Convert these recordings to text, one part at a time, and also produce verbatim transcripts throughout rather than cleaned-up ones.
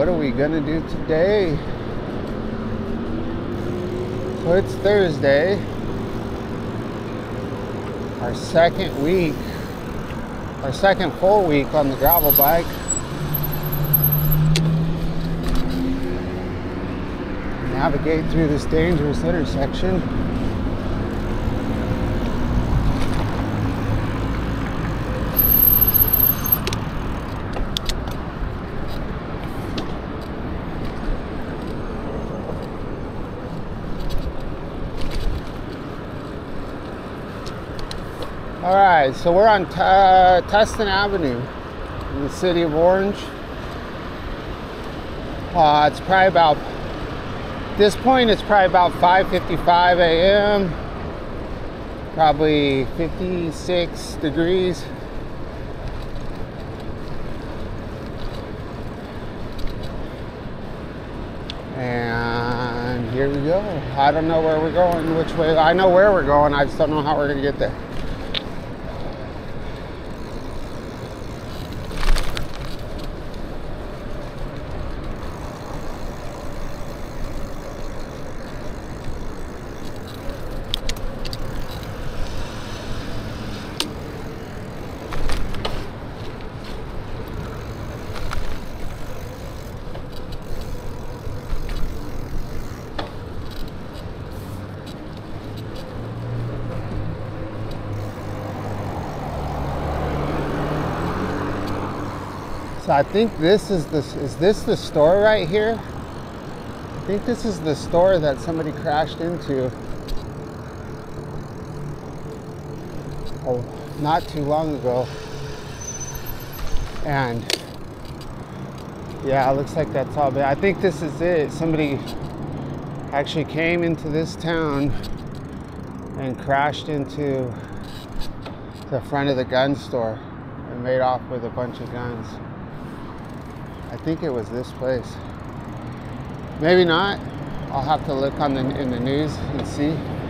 what are we gonna do today? So it's Thursday, our second week, our second full week on the gravel bike. Navigate through this dangerous intersection. All right, so we're on uh, Tustin Avenue in the city of Orange. Uh, it's probably about, at this point, it's probably about five fifty-five a m Probably fifty-six degrees. And here we go. I don't know where we're going, which way. I know where we're going, I just don't know how we're gonna get there. So I think this is the, is this the store right here? I think this is the store that somebody crashed into. Oh, not too long ago. And yeah, it looks like that's all bad. I think this is it. Somebody actually came into this town and crashed into the front of the gun store and made off with a bunch of guns. I think it was this place. Maybe not. I'll have to look on the in the news and see.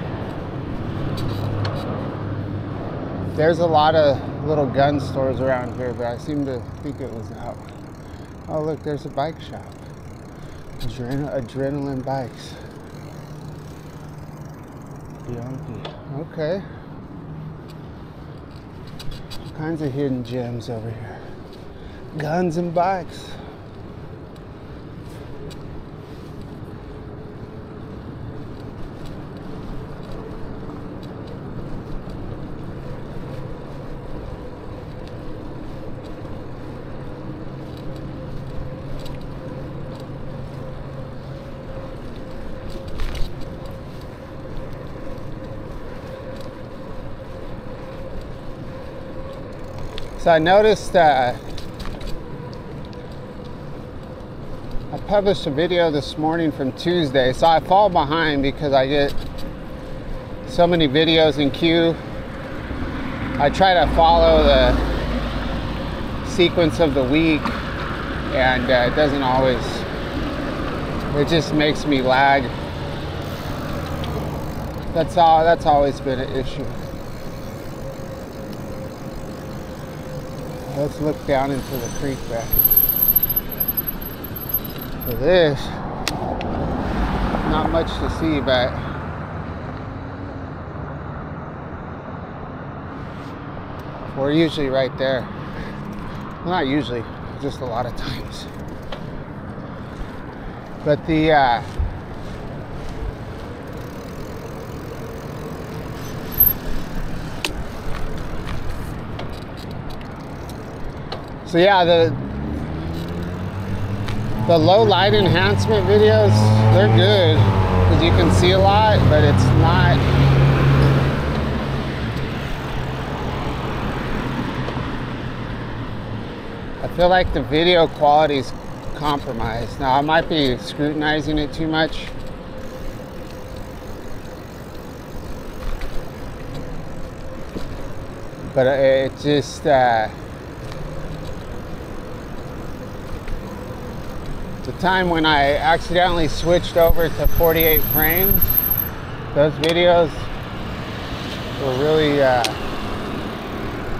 There's a lot of little gun stores around here, but I seem to think it was out. Oh look, there's a bike shop. Adren adrenaline bikes. Yonky. Okay. All kinds of hidden gems over here. Guns and bikes. So I noticed uh, I published a video this morning from Tuesday, so I fall behind because I get so many videos in queue. I try to follow the sequence of the week, and uh, it doesn't always, it just makes me lag. That's all, that's always been an issue. Let's look down into the creek back. So this, not much to see, but we're usually right there. Well, not usually, just a lot of times. But the uh, so yeah, the the low light enhancement videos, they're good because you can see a lot, but it's not, I feel like the video quality is compromised. Now I might be scrutinizing it too much, but it just uh, the time when I accidentally switched over to forty-eight frames, those videos were really uh,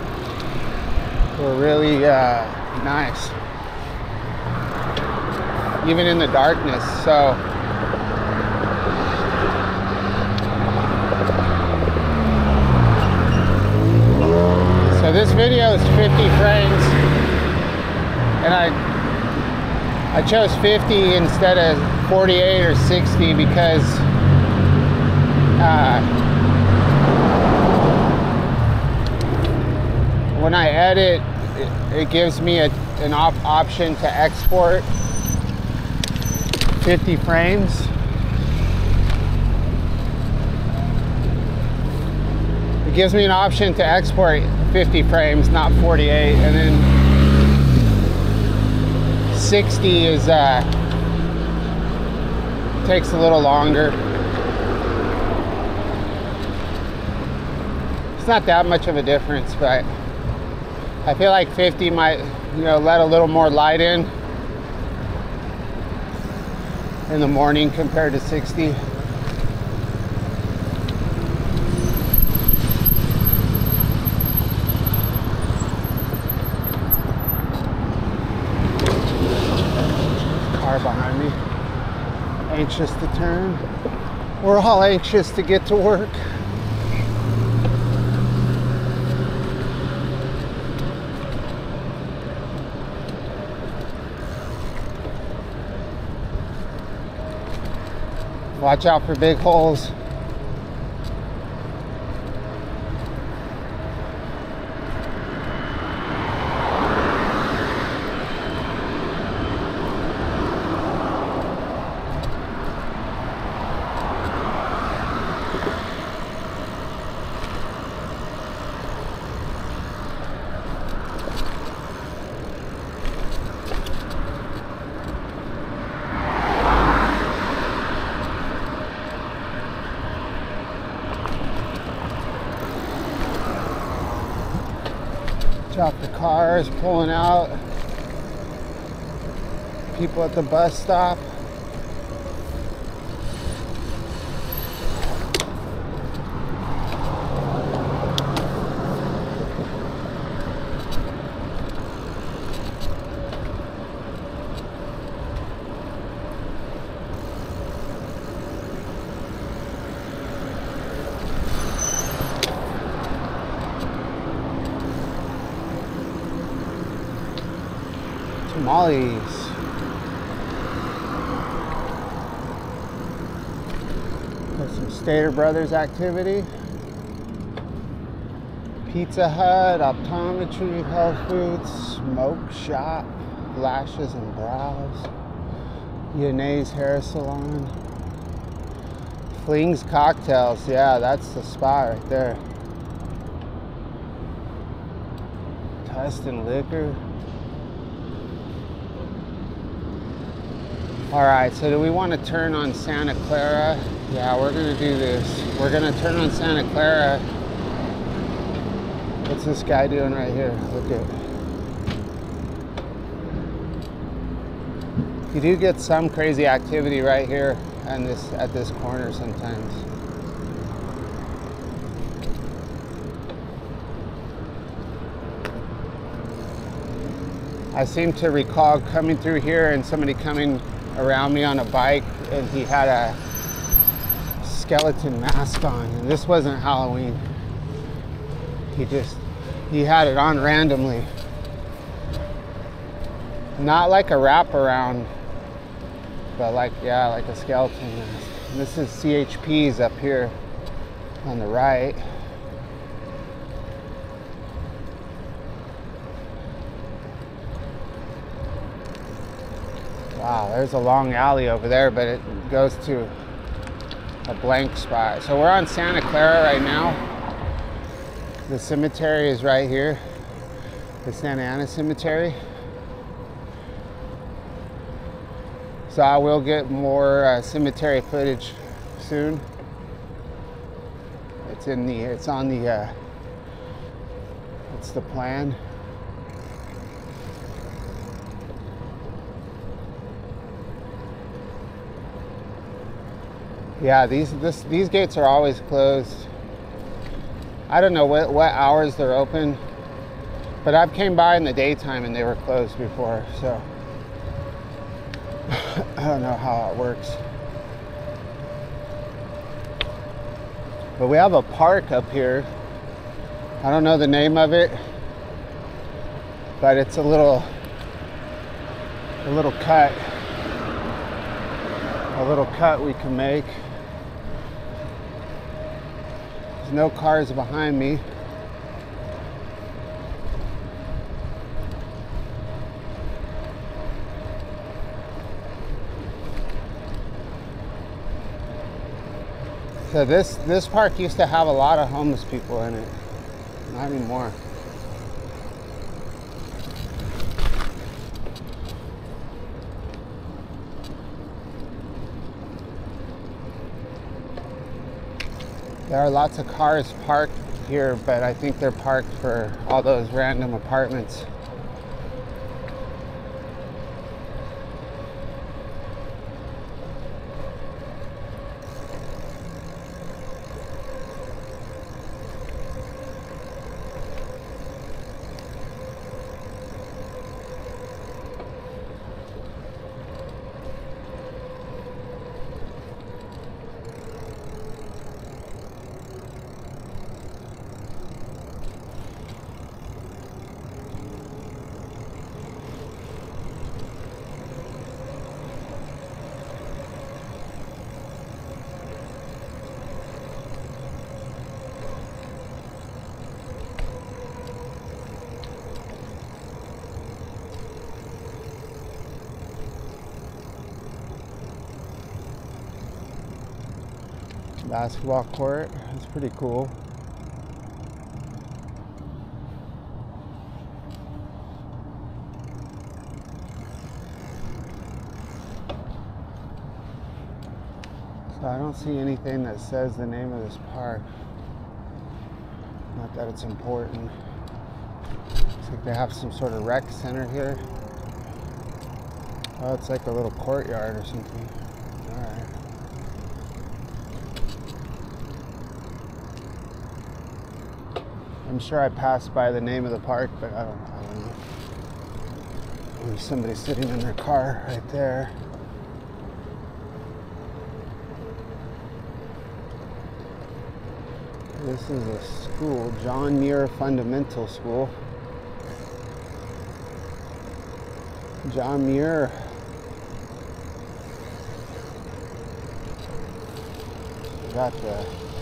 were really uh, nice. even in the darkness. So so this video is fifty frames, and I I chose fifty instead of forty-eight or sixty because uh, when I edit, it, it gives me a, an op option to export fifty frames. It gives me an option to export fifty frames, not forty-eight, and then sixty is uh, takes a little longer. It's not that much of a difference, but I feel like fifty might, you know, let a little more light in in the morning compared to sixty. Car behind me, anxious to turn. We're all anxious to get to work. Watch out for big holes. Out the cars pulling out, people at the bus stop. Tamales. There's some Stater Brothers activity. Pizza Hut, optometry, health foods, smoke shop, lashes and brows, Yanae's hair salon, Fling's cocktails. Yeah, that's the spot right there. Tustin liquor. All right, so do we want to turn on Santa Clara? Yeah, we're gonna do this. We're gonna turn on Santa Clara. What's this guy doing right here? Look at. You do get some crazy activity right here and this at this corner sometimes. I seem to recall coming through here and somebody coming around me on a bike, and he had a skeleton mask on, and this wasn't Halloween. He just, he had it on randomly. Not like a wraparound, but like, yeah, like a skeleton mask. And this is C H P's up here on the right. Wow, there's a long alley over there, but it goes to a blank spot. So we're on Santa Clara right now. The cemetery is right here, the Santa Ana Cemetery. So I will get more uh, cemetery footage soon. It's in the, it's on the, uh, it's the plan. Yeah, these this these gates are always closed. I don't know what, what hours they're open, but I've came by in the daytime and they were closed before, so. I don't know how it works. But we have a park up here. I don't know the name of it, but it's a little, a little cut, a little cut we can make. There's no cars behind me. So this, this park used to have a lot of homeless people in it. Not anymore. There are lots of cars parked here, but I think they're parked for all those random apartments. Basketball court, that's pretty cool. So I don't see anything that says the name of this park. Not that it's important. Looks like they have some sort of rec center here. Oh, it's like a little courtyard or something. All right. I'm sure I passed by the name of the park, but I don't, I don't know. Maybe somebody's sitting in their car right there. This is a school, John Muir Fundamental School. John Muir. Got the.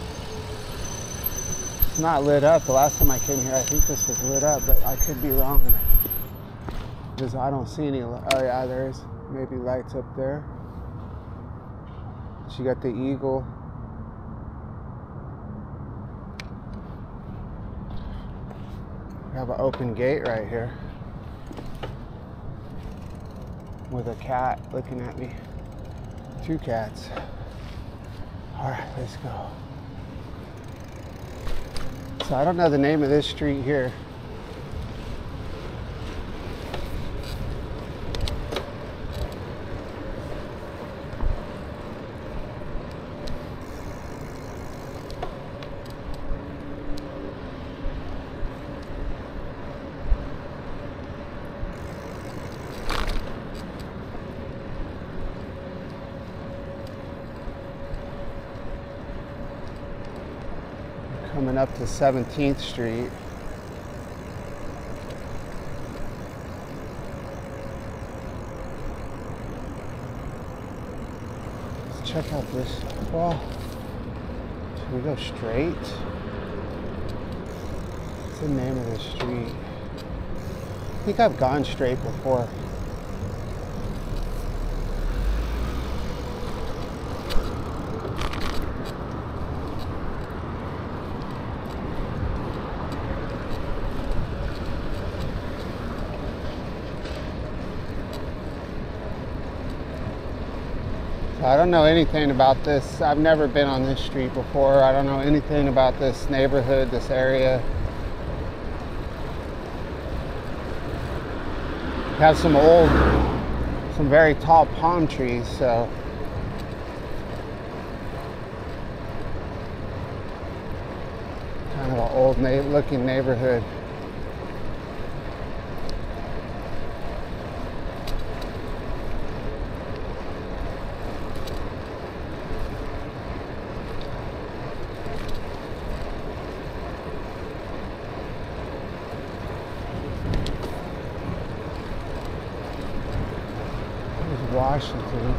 It's not lit up. The last time I came here, I think this was lit up, but I could be wrong. Because I don't see any. Oh yeah, there's maybe lights up there. She got the eagle. We have an open gate right here with a cat looking at me. Two cats. All right, let's go. So I don't know the name of this street here. Coming up to seventeenth Street. Let's check out this. Well, should we go straight? What's the name of this street? I think I've gone straight before. I don't know anything about this. I've never been on this street before. I don't know anything about this neighborhood, this area. We have some old, some very tall palm trees, so. Kind of an old na- looking neighborhood. Washington.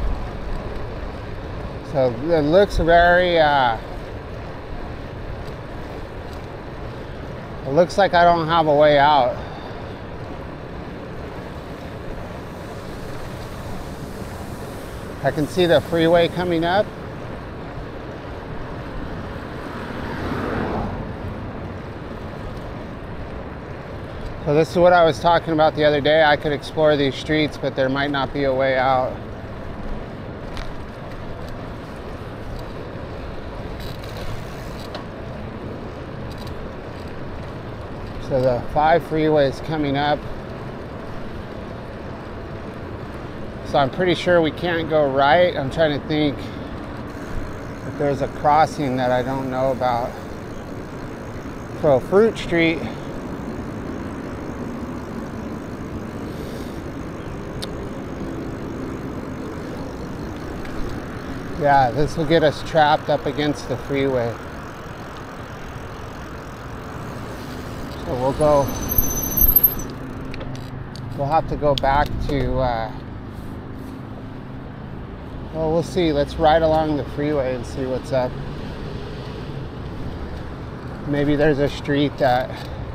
So it looks very, uh, it looks like I don't have a way out. I can see the freeway coming up. So this is what I was talking about the other day. I could explore these streets, but there might not be a way out. So the five freeway is coming up. So I'm pretty sure we can't go right. I'm trying to think if there's a crossing that I don't know about. So Fruit Street. Yeah, this will get us trapped up against the freeway. So we'll go, we'll have to go back to, uh, well, we'll see. Let's ride along the freeway and see what's up. Maybe there's a street that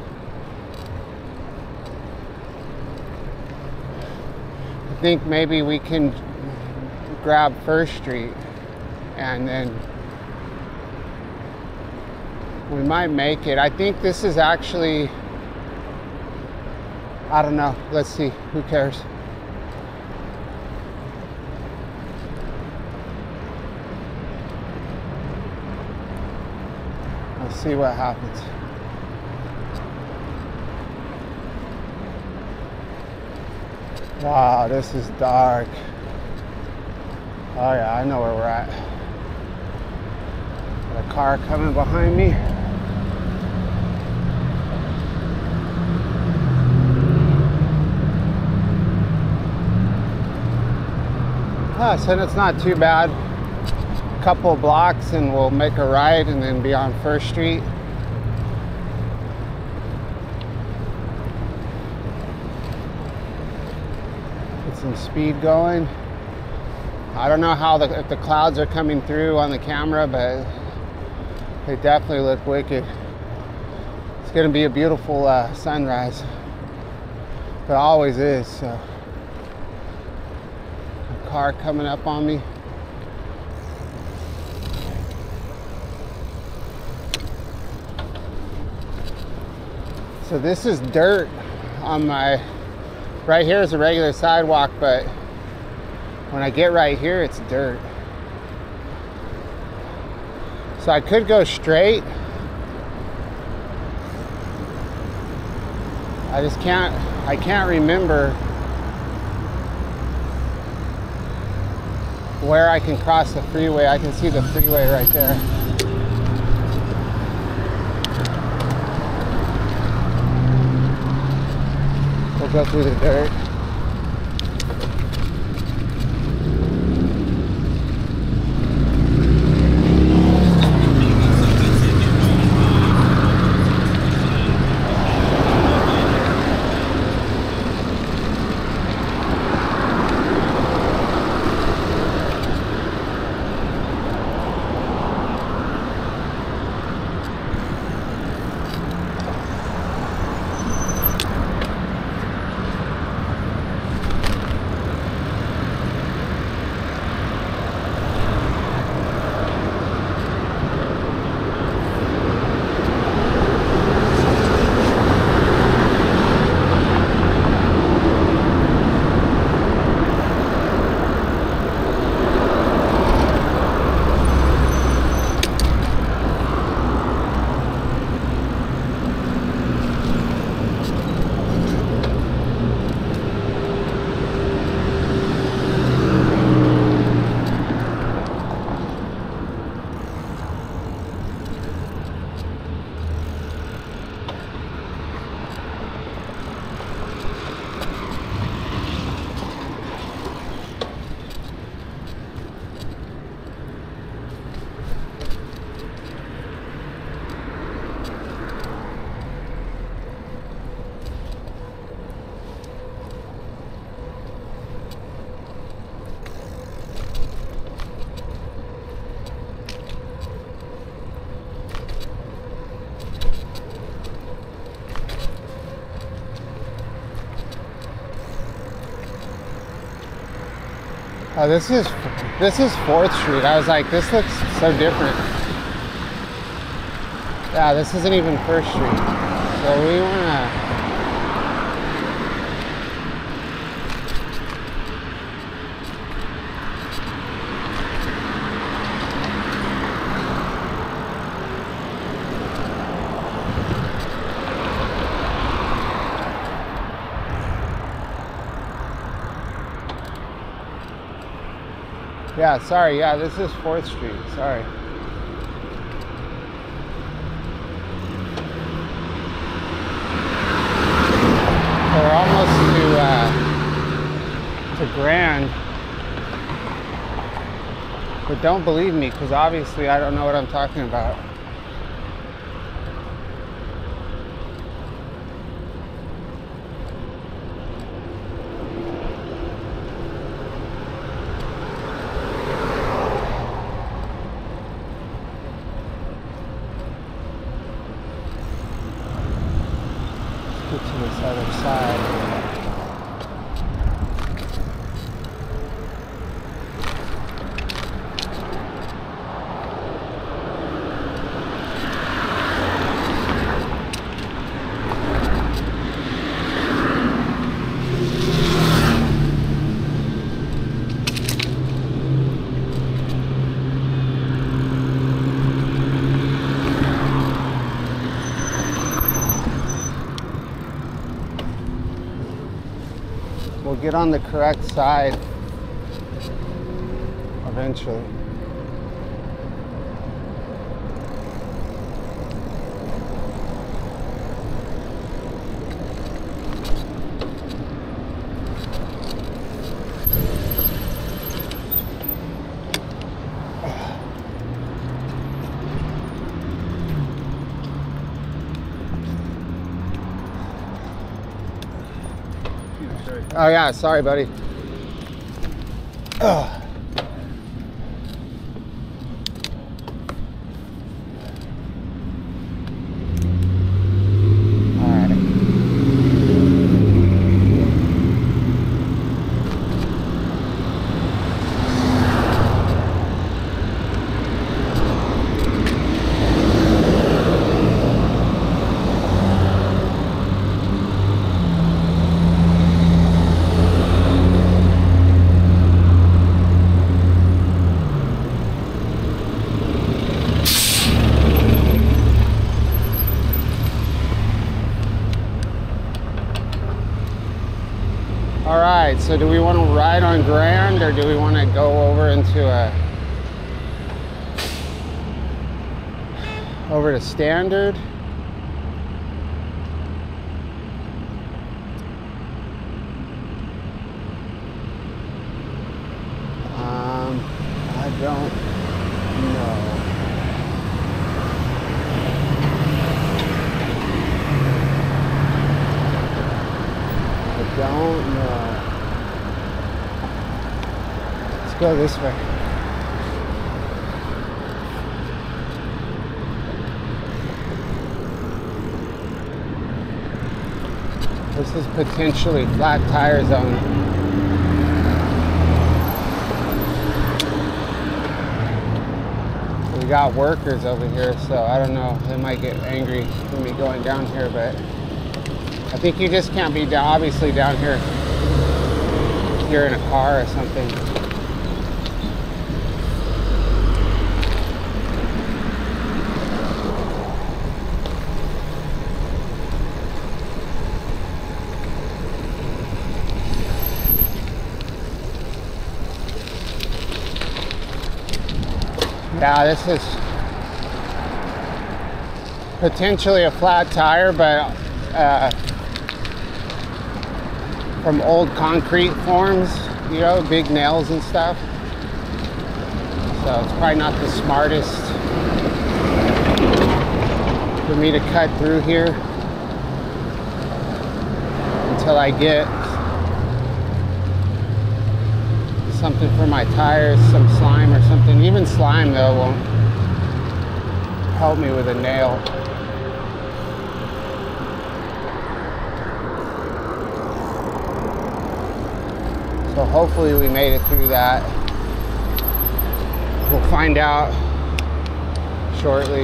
I think maybe we can grab First Street and then we might make it. I think this is actually, I don't know. Let's see. Who cares? Let's see what happens. Wow, this is dark. Oh yeah, I know where we're at. Got a car coming behind me. Ah, so it's not too bad. A couple of blocks and we'll make a right and then be on First Street. Get some speed going. I don't know how the, if the clouds are coming through on the camera, but they definitely look wicked. It's gonna be a beautiful uh, sunrise. But it always is, so. A car coming up on me. So this is dirt on my, right here is a regular sidewalk, but when I get right here, it's dirt. So I could go straight. I just can't, I can't remember where I can cross the freeway. I can see the freeway right there. We'll go through the dirt. Oh, this is this is fourth Street. I was like, this looks so different. Yeah, this isn't even First Street. So we wanna. Yeah, sorry. Yeah, this is fourth Street. Sorry. So we're almost to uh, to Grand, but don't believe me because obviously I don't know what I'm talking about. To this other side. We'll get on the correct side eventually. Oh yeah, sorry buddy. Ugh. All right, so do we want to ride on Grand or do we want to go over into a over to Standard? Um, I don't know. I don't know. Let's go this way. This is potentially flat tire zone. We got workers over here, so I don't know. They might get angry for me going down here, but I think you just can't be down, obviously down here if you're in a car or something. Yeah, this is potentially a flat tire, but uh, from old concrete forms, you know, big nails and stuff. So it's probably not the smartest for me to cut through here until I get something for my tires, some slime or something. Even slime though won't help me with a nail. So So hopefully we made it through that. We'll find out shortly.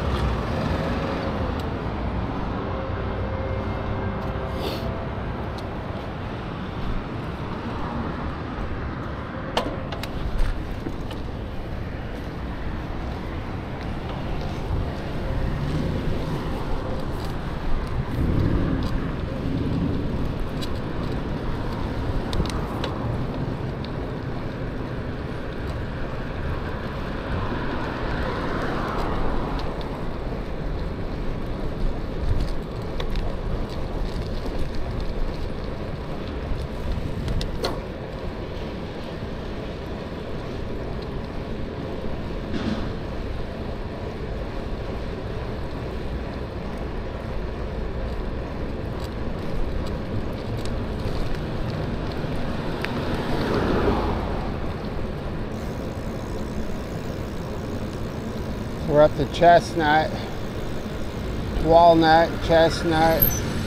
We're up to Chestnut, Walnut, Chestnut.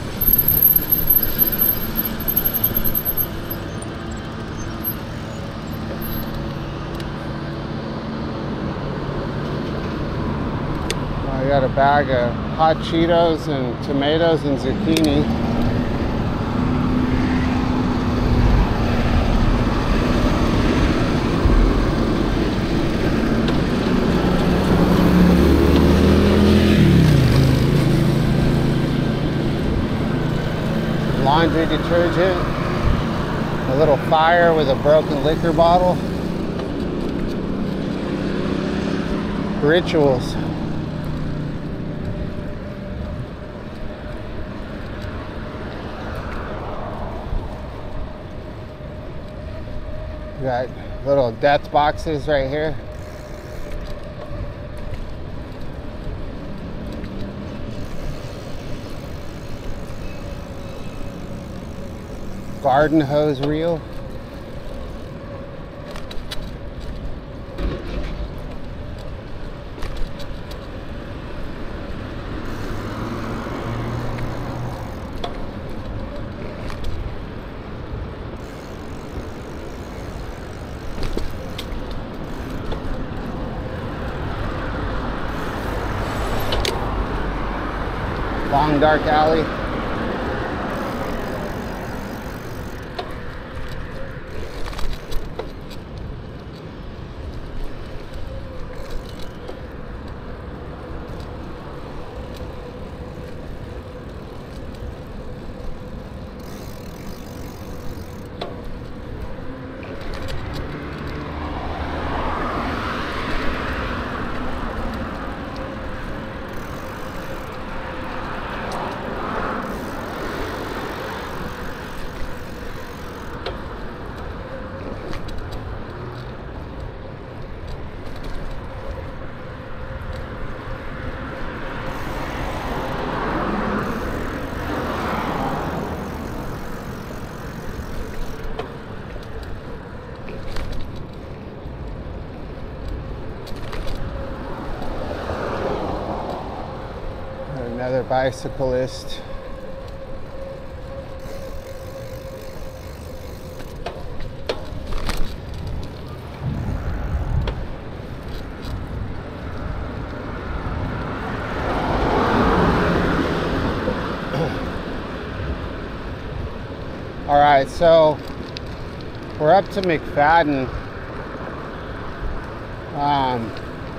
I got a bag of hot Cheetos and tomatoes and zucchini. Laundry detergent, a little fire with a broken liquor bottle. Rituals. We got little death boxes right here. Garden hose reel. Long dark alley. Another bicyclist. All right, so we're up to McFadden. Um,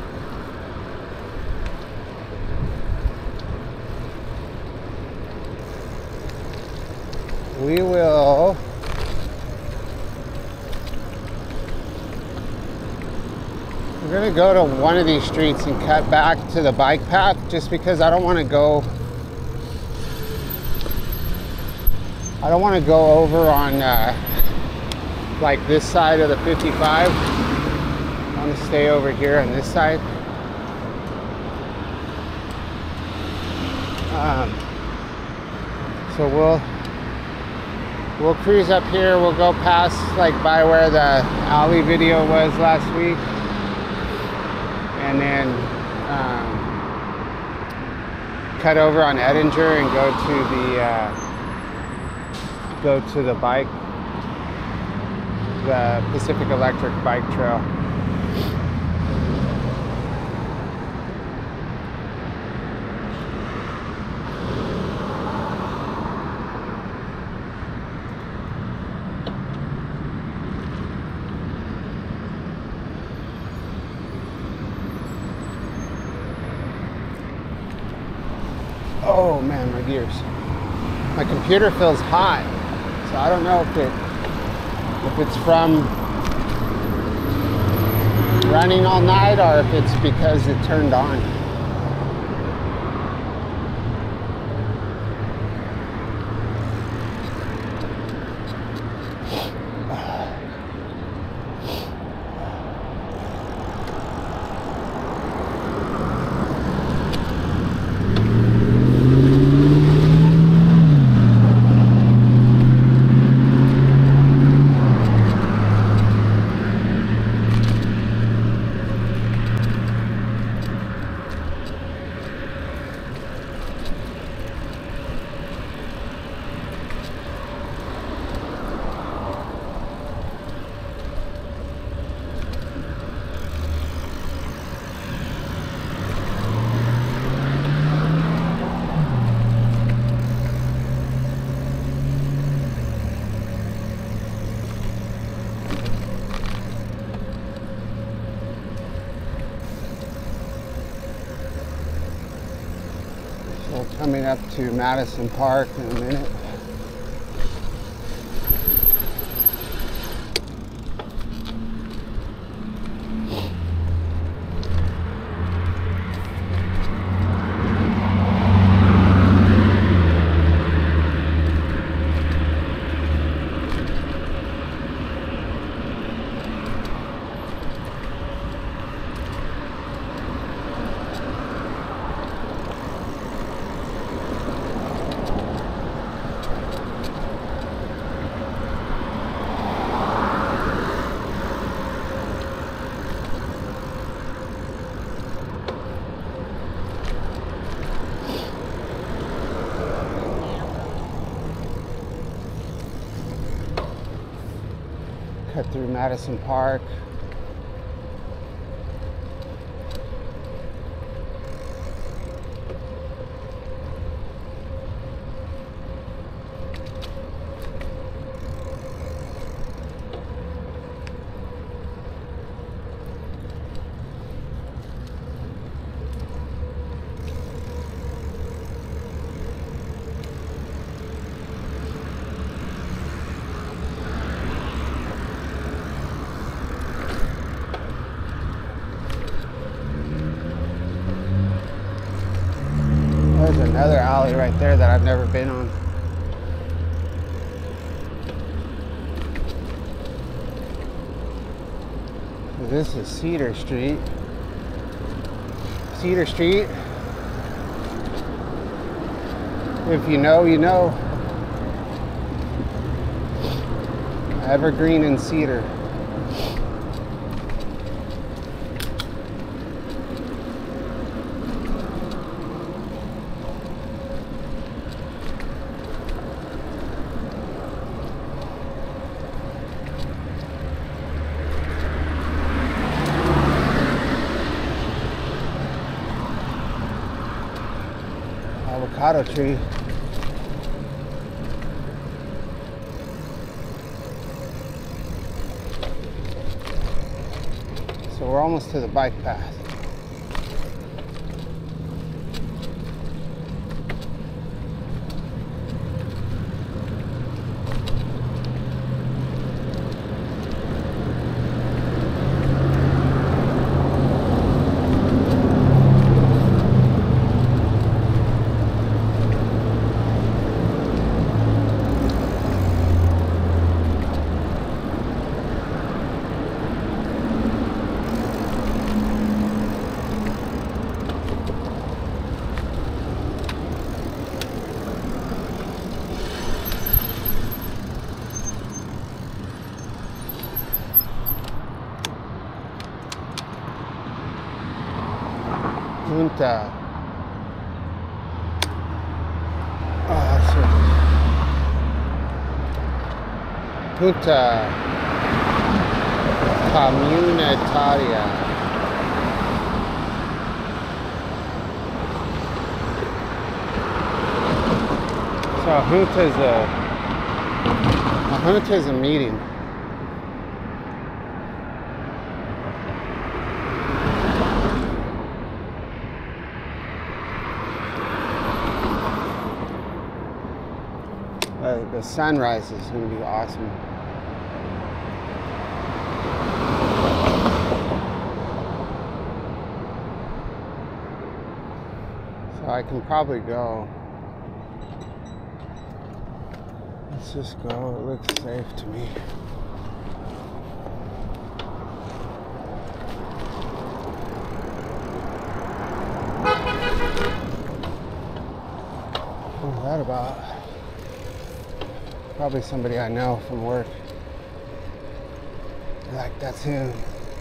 we will we're gonna go to one of these streets and cut back to the bike path, just because I don't want to go I don't want to go over on uh, like this side of the fifty-five. I want to stay over here on this side. Um, so we'll We'll cruise up here. We'll go past, like, by where the alley video was last week, and then um, cut over on Edinger and go to the uh, go to the bike the Pacific Electric bike trail. Oh man, my gears. My computer feels hot, so I don't know if it if it's from running all night or if it's because it turned on. So coming up to Madison Park in a minute. Cut through Madison Park. There's another alley right there that I've never been on. This is Cedar Street. Cedar Street. If you know, you know. Evergreen and Cedar. Avocado tree. So we're almost to the bike path. Punta. Oh, that's it. Punta. Comunitaria. So a junta is a, a junta is a meeting. Uh, the sunrise is going to be awesome. So I can probably go. Let's just go. It looks safe to me. What was that about? Probably somebody I know from work. Like, that's him.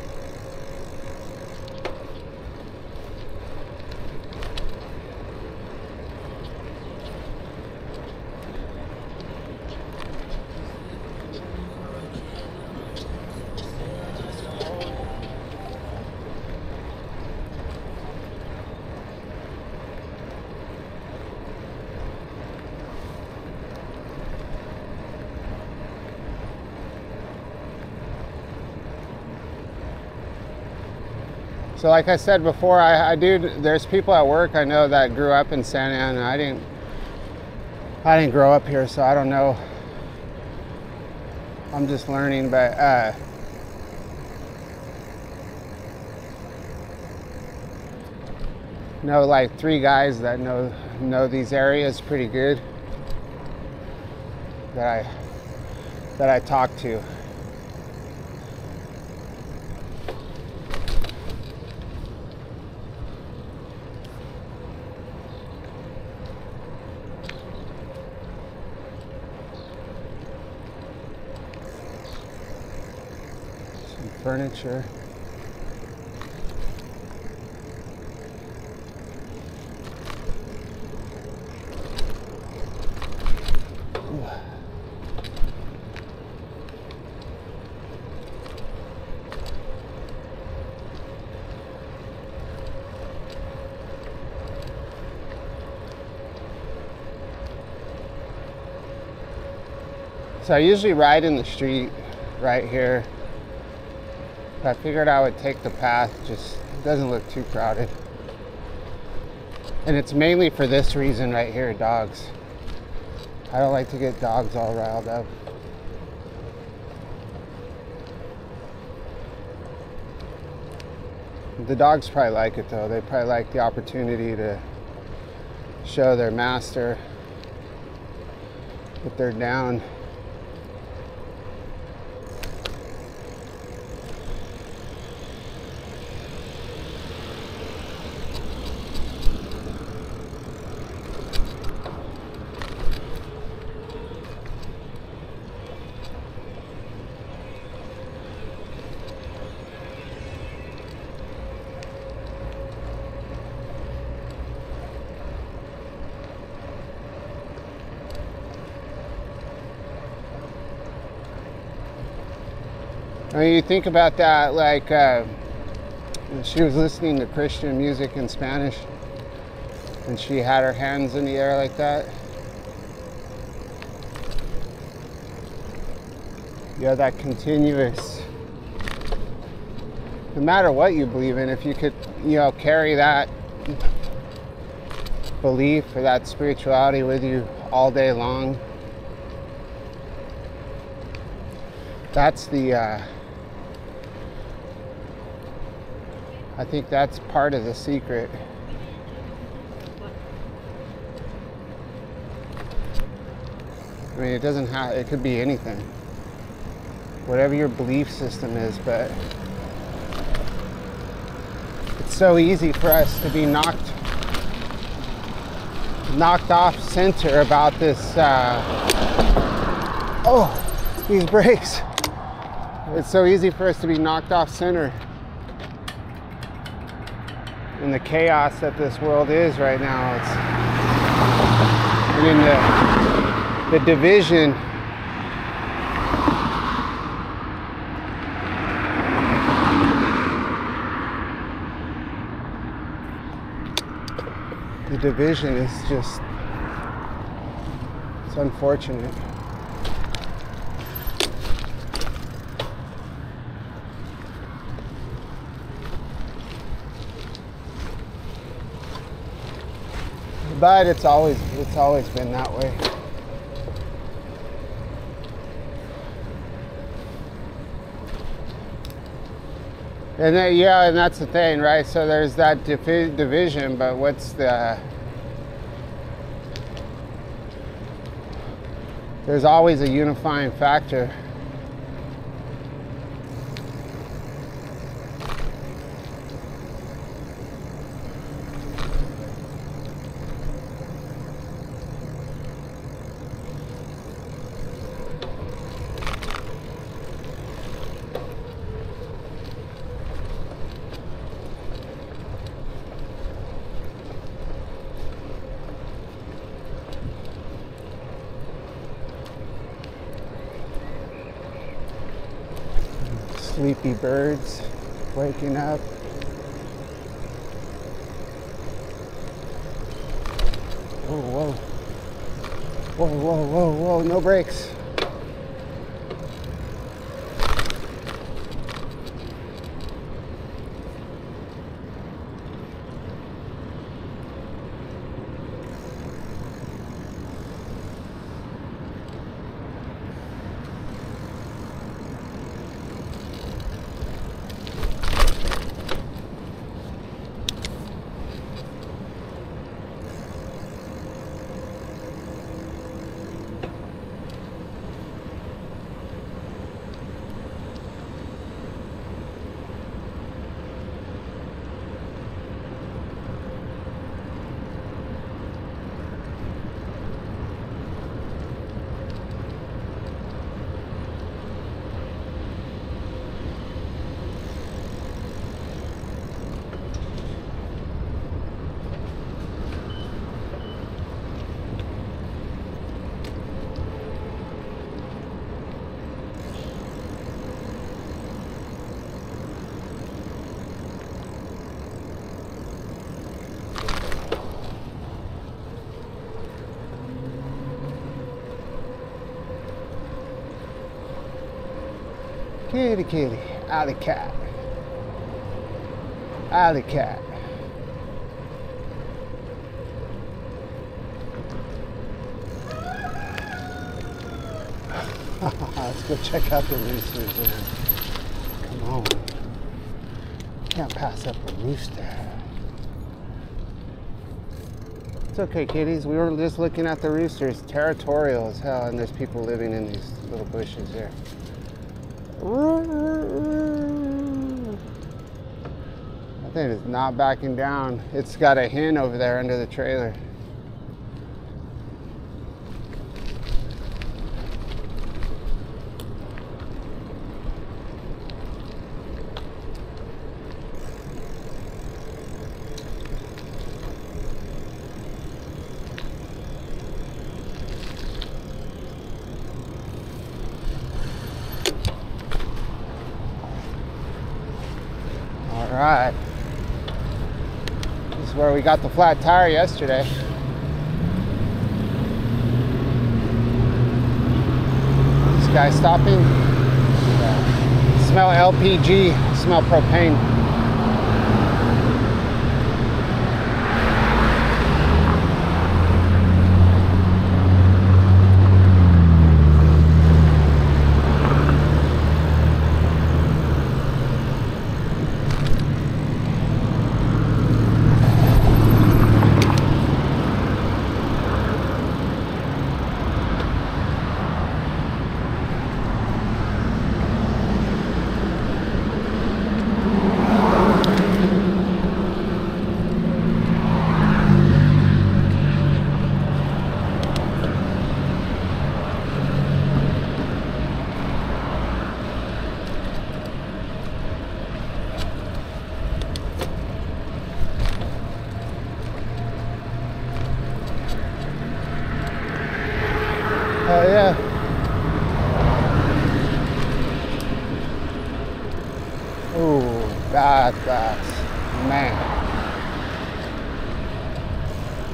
So like I said before, I, I do, there's people at work I know that grew up in Santa Ana. I didn't, I didn't grow up here, so I don't know. I'm just learning, but uh, know like three guys that know, know these areas pretty good that I, that I talk to. Furniture. Ooh. So I usually ride in the street right here. I figured I would take the path, just it doesn't look too crowded. And it's mainly for this reason right here, dogs. I don't like to get dogs all riled up. The dogs probably like it though. They probably like the opportunity to show their master that they're down. I mean, you think about that, like uh, she was listening to Christian music in Spanish and she had her hands in the air like that. You have that continuous, no matter what you believe in, if you could, you know, carry that belief or that spirituality with you all day long, that's the, uh, I think that's part of the secret. I mean, it doesn't have, it could be anything. Whatever your belief system is, but it's so easy for us to be knocked knocked off center about this, uh, oh, these brakes. It's so easy for us to be knocked off center in the chaos that this world is right now. It's, and in the, the division, the division is just, it's unfortunate. But it's always it's always been that way. And then, yeah, and that's the thing, right? So there's that divi division, but what's the... There's always a unifying factor. Sleepy birds waking up. Whoa, whoa. Whoa, whoa, whoa, whoa, no brakes. Kitty, kitty, alley cat, alley cat. Let's go check out the roosters, man. Come on. Can't pass up a rooster. It's okay, kitties. We were just looking at the roosters. Territorial as hell, and there's people living in these little bushes here. That thing is not backing down. It's got a hen over there under the trailer. All right, this is where we got the flat tire yesterday. This guy stopping. Yeah. Smell L P G, smell propane. Oh yeah. Ooh, that, that's, man.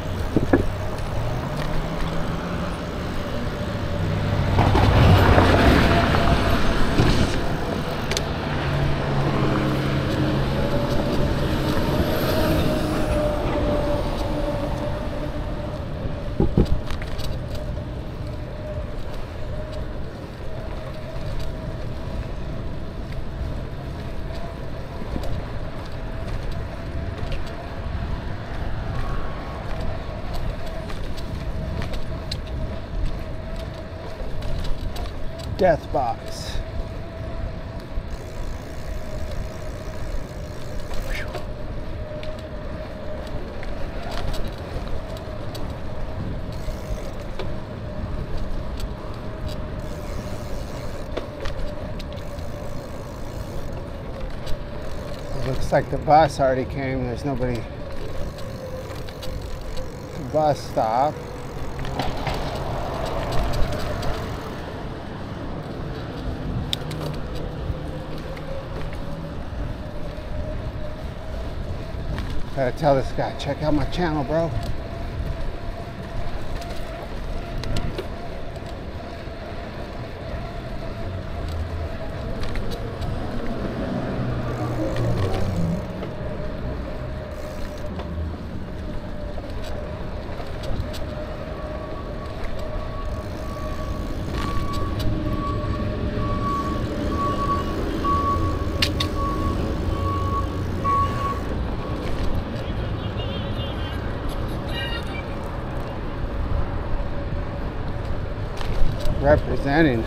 Death box. Looks like the bus already came. There's nobody. The bus stop. Gotta tell this guy, check out my channel, bro. Representing.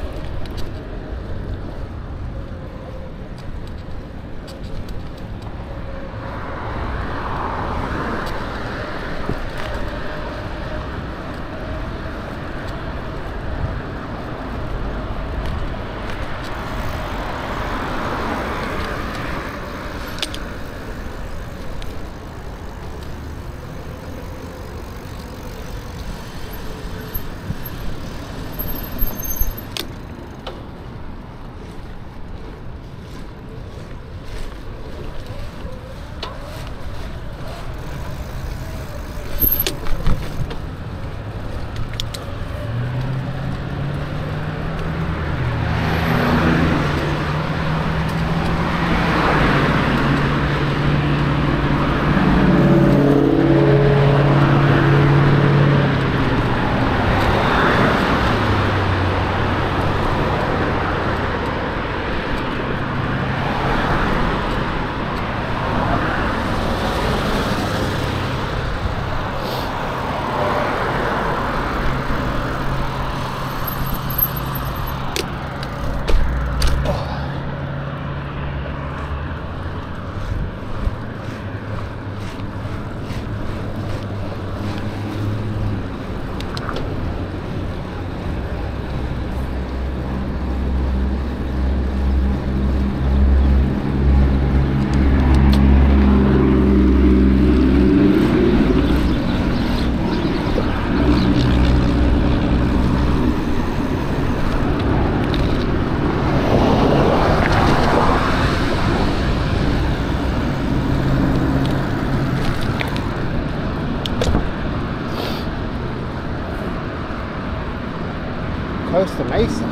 Costa Mesa.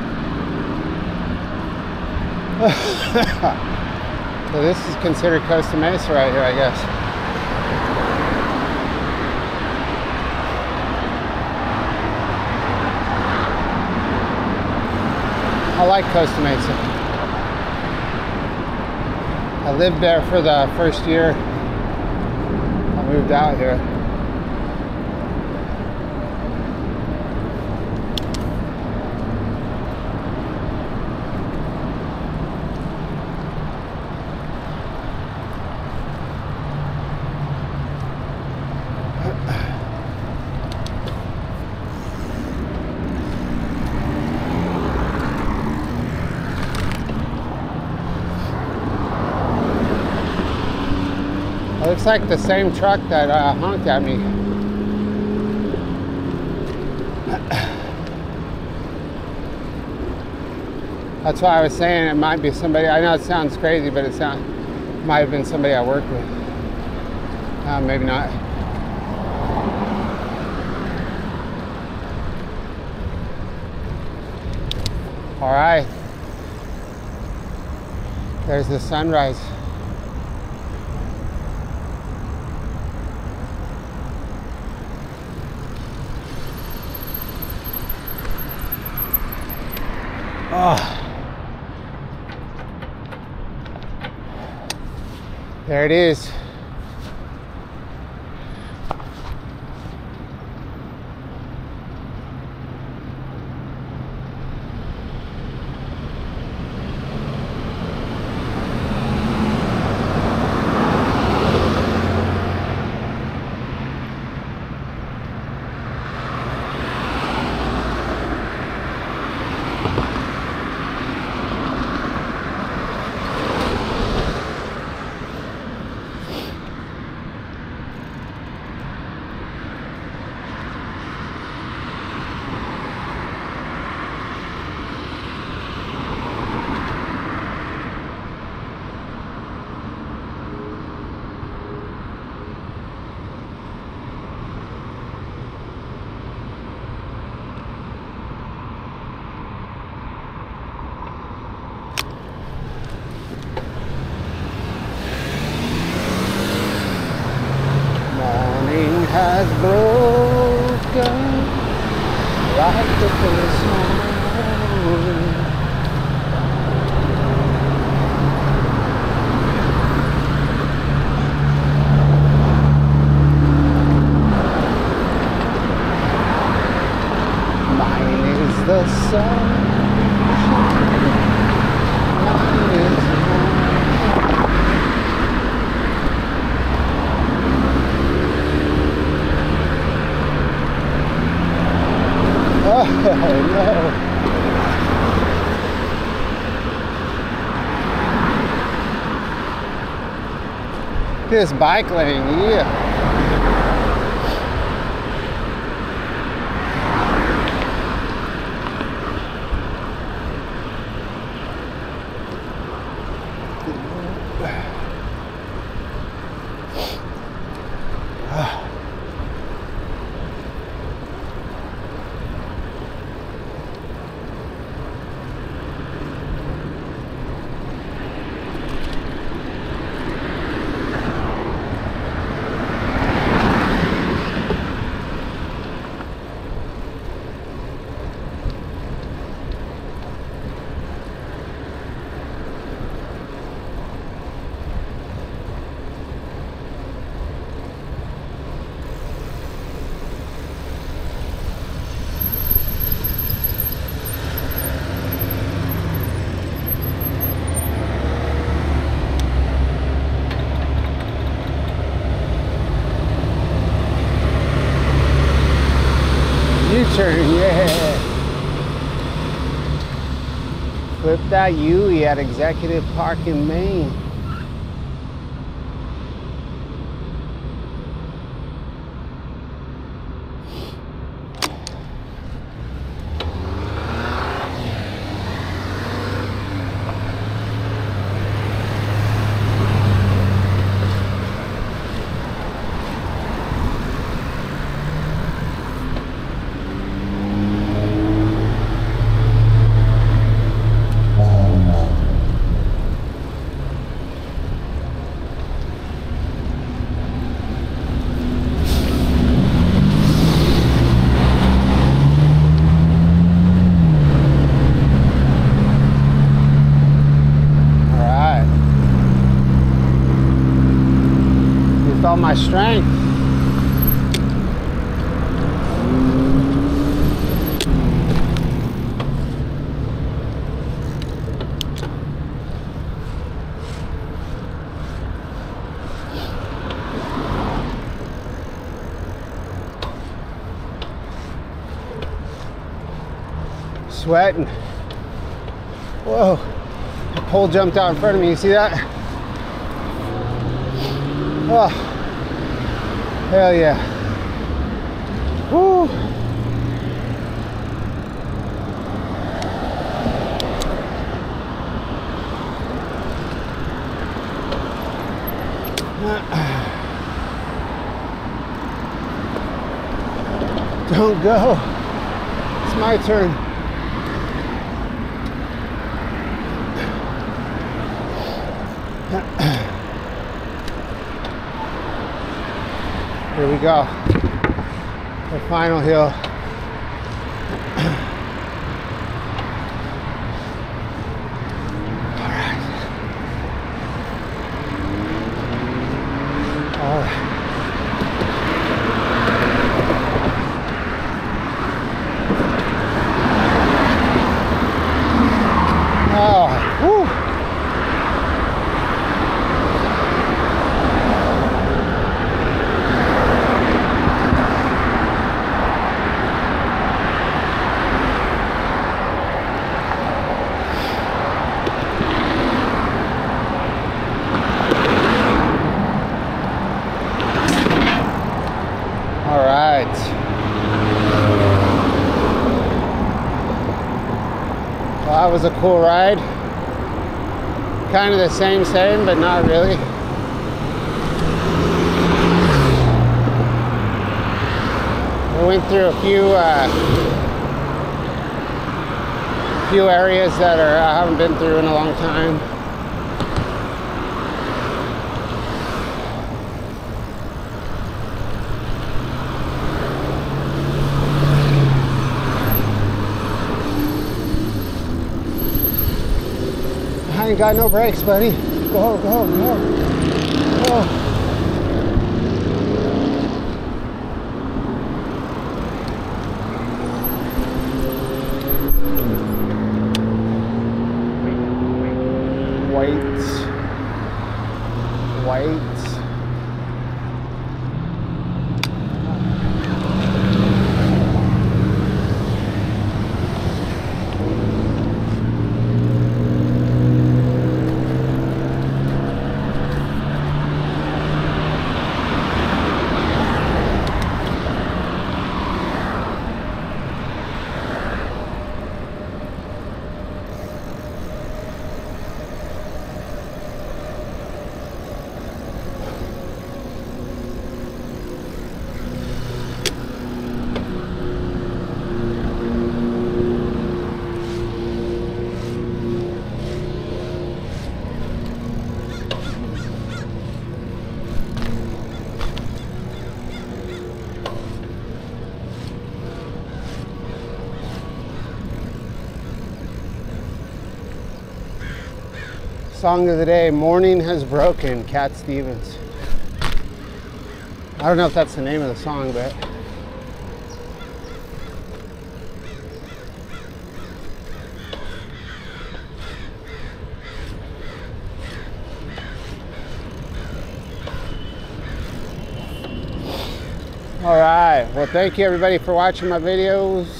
So this is considered Costa Mesa right here, I guess. I like Costa Mesa. I lived there for the first year. I moved out here. Looks like the same truck that uh, honked at me. That's why I was saying it might be somebody. I know it sounds crazy, but it sound, might have been somebody I worked with. Uh, maybe not. All right. There's the sunrise. Oh, there it is. The sun. Oh no. This bike lane, yeah. U-turn, yeah. Flip that U at Executive Park in Maine. My strength. Sweating. Whoa, the pole jumped out in front of me. You see that? Oh. Hell yeah. Woo. Don't go. It's my turn. Here we go. The final hill. All right. All right. Oh, woo. That was a cool ride. Kind of the same, same, but not really. We went through a few, uh, few areas that are I haven't been through in a long time. I ain't got no brakes, buddy. Go, go, go. Go. White. White. Song of the day, Morning Has Broken, Cat Stevens. I don't know if that's the name of the song, but all right, well, thank you everybody for watching my videos.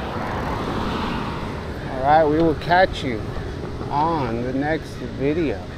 All right, we will catch you on the next video.